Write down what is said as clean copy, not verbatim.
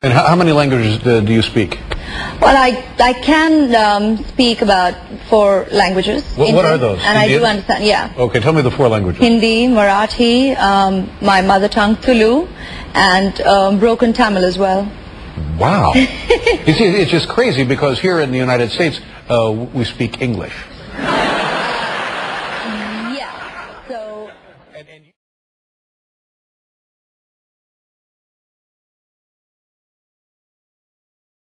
And how many languages do you speak? Well, I can speak about 4 languages. What are those? And Indian? I do understand, yeah. Okay, tell me the 4 languages. Hindi, Marathi, my mother tongue Tulu, and broken Tamil as well. Wow. You see, it's just crazy because here in the United States, we speak English.